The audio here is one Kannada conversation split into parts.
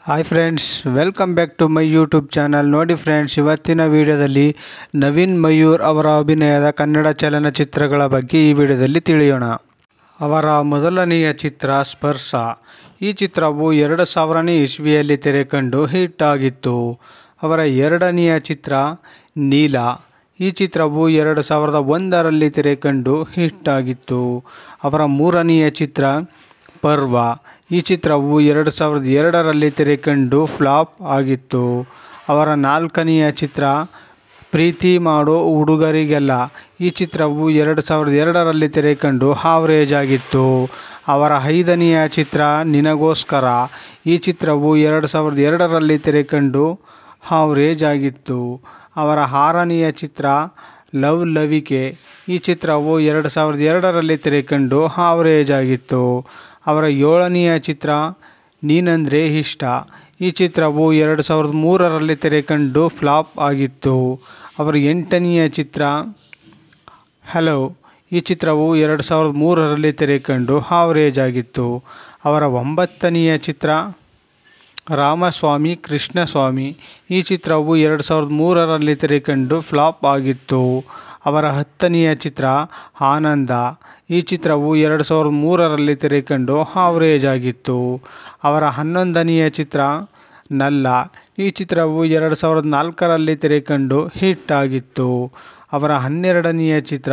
Hi friends, welcome back to my YouTube channel. ನೋಡಿ ಫ್ರೆಂಡ್ಸ್, ಇವತ್ತಿನ ವಿಡಿಯೋದಲ್ಲಿ ನವೀನ್ ಮಯೂರ್ ಅವರ ಅಭಿನಯದ ಕನ್ನಡ ಚಲನಚಿತ್ರಗಳ ಬಗ್ಗೆ ಈ ವಿಡಿಯೋದಲ್ಲಿ ತಿಳಿಯೋಣ. ಅವರ ಮೊದಲನೆಯ ಚಿತ್ರ ಸ್ಪರ್ಶ. ಈ ಚಿತ್ರವು 2000ನೇ ಇಸ್ವಿಯಲ್ಲಿ ತೆರೆಕಂಡು ಹಿಟ್ ಆಗಿತ್ತು. ಅವರ ಎರಡನೆಯ ಚಿತ್ರ ನೀಲ. ಈ ಚಿತ್ರವು 2001ರಲ್ಲಿ ತೆರೆಕಂಡು ಹಿಟ್ ಆಗಿತ್ತು. ಅವರ ಮೂರನೆಯ ಚಿತ್ರ ಪರ್ವ. ಈ ಚಿತ್ರವು 2002ರಲ್ಲಿ ತೆರೆಕಂಡು ಫ್ಲಾಪ್ ಆಗಿತ್ತು. ಅವರ ನಾಲ್ಕನೆಯ ಚಿತ್ರ ಪ್ರೀತಿ ಮಾಡೋ ಹುಡುಗರಿಗೆಲ್ಲ. ಈ ಚಿತ್ರವು 2002ರಲ್ಲಿ ತೆರೆಕಂಡು ಹಾವರೇಜ್ ಆಗಿತ್ತು. ಅವರ ಐದನೆಯ ಚಿತ್ರ ನಿನಗೋಸ್ಕರ. ಈ ಚಿತ್ರವು 2002ರಲ್ಲಿ ತೆರೆಕಂಡು ಹಾವರೇಜ್ ಆಗಿತ್ತು. ಅವರ ಆರನೆಯ ಚಿತ್ರ ಲವ್ ಲವಿಕೆ. ಈ ಚಿತ್ರವು 2002ರಲ್ಲಿ ತೆರೆಕಂಡು ಹಾವರೇಜ್ ಆಗಿತ್ತು. ಅವರ ಏಳನೆಯ ಚಿತ್ರ ನೀನಂದ್ರೆ ಇಷ್ಟ. ಈ ಚಿತ್ರವು 2003ರಲ್ಲಿ ತೆರೆಕಂಡು ಫ್ಲಾಪ್ ಆಗಿತ್ತು. ಅವರ ಎಂಟನೆಯ ಚಿತ್ರ ಹಲೋ. ಈ ಚಿತ್ರವು 2003ರಲ್ಲಿ ತೆರೆಕಂಡು ಹಾವರೇಜ್ ಆಗಿತ್ತು. ಅವರ ಒಂಬತ್ತನೆಯ ಚಿತ್ರ ರಾಮಸ್ವಾಮಿ ಕೃಷ್ಣಸ್ವಾಮಿ. ಈ ಚಿತ್ರವು 2003ರಲ್ಲಿ ತೆರೆಕಂಡು ಫ್ಲಾಪ್ ಆಗಿತ್ತು. ಅವರ ಹತ್ತನೆಯ ಚಿತ್ರ ಆನಂದ. ಈ ಚಿತ್ರವು 2003ರಲ್ಲಿ ತೆರೆಕಂಡು ಹಾವರೇಜ್ ಆಗಿತ್ತು. ಅವರ 11ನೆಯ ಚಿತ್ರ ನಲ್ಲ. ಈ ಚಿತ್ರವು 2004ರಲ್ಲಿ ತೆರೆಕಂಡು ಹಿಟ್ ಆಗಿತ್ತು. ಅವರ 12ನೆಯ ಚಿತ್ರ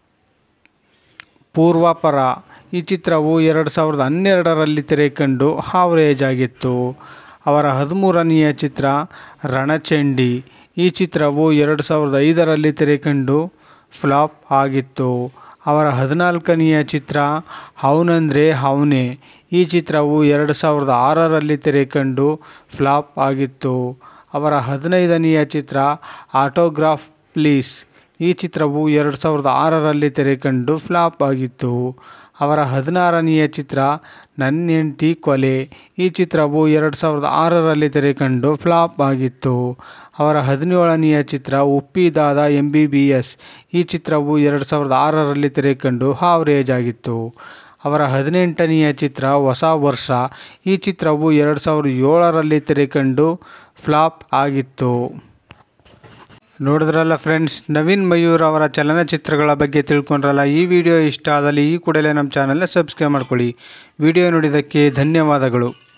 ಪೂರ್ವಾಪರ. ಈ ಚಿತ್ರವು 2012ರಲ್ಲಿ ತೆರೆಕಂಡು ಹಾವರೇಜ್ ಆಗಿತ್ತು. ಅವರ 13ನೆಯ ಚಿತ್ರ ರಣಚಂಡಿ. ಈ ಚಿತ್ರವು 2005ರಲ್ಲಿ ತೆರೆಕಂಡು ಫ್ಲಾಪ್ ಆಗಿತ್ತು. ಅವರ 14ನೆಯ ಚಿತ್ರ ಅವನಂದ್ರೆ ಅವನೇ. ಈ ಚಿತ್ರವು 2006ರಲ್ಲಿ ತೆರೆಕಂಡು ಫ್ಲಾಪ್ ಆಗಿತ್ತು. ಅವರ 15ನೆಯ ಚಿತ್ರ ಆಟೋಗ್ರಾಫ್ ಪ್ಲೀಸ್. ಈ ಚಿತ್ರವು 2006ರಲ್ಲಿ ತೆರೆಕಂಡು ಫ್ಲಾಪ್ ಆಗಿತ್ತು. ಅವರ 16ನೆಯ ಚಿತ್ರ ನನ್ನ ಹೆಂಡ್ತಿ ಕೊಲೆ. ಈ ಚಿತ್ರವು 2006ರಲ್ಲಿ ತೆರೆಕಂಡು ಫ್ಲಾಪ್ ಆಗಿತ್ತು. ಅವರ 17ನೆಯ ಚಿತ್ರ ಉಪ್ಪಿದಾದ MBBS. ಈ ಚಿತ್ರವು 2006ರಲ್ಲಿ ತೆರೆಕಂಡು ಹಾವರೇಜ್ ಆಗಿತ್ತು. ಅವರ 18ನೆಯ ಚಿತ್ರ ಹೊಸ ವರ್ಷ. ಈ ಚಿತ್ರವು 2007ರಲ್ಲಿ ತೆರೆಕಂಡು ಫ್ಲಾಪ್ ಆಗಿತ್ತು. ನೋಡಿದ್ರಲ್ಲ ಫ್ರೆಂಡ್ಸ್, ನವೀನ್ ಮಯೂರ್ ಅವರ ಚಲನಚಿತ್ರಗಳ ಬಗ್ಗೆ ತಿಳ್ಕೊಂಡ್ರಲ್ಲ. ಈ ವಿಡಿಯೋ ಇಷ್ಟ ಆದಲ್ಲಿ ಈ ಕೂಡಲೇ ನಮ್ಮ ಚಾನಲ್ನ ಸಬ್ಸ್ಕ್ರೈಬ್ ಮಾಡ್ಕೊಳ್ಳಿ. ವಿಡಿಯೋ ನೋಡಿದ್ದಕ್ಕೆ ಧನ್ಯವಾದಗಳು.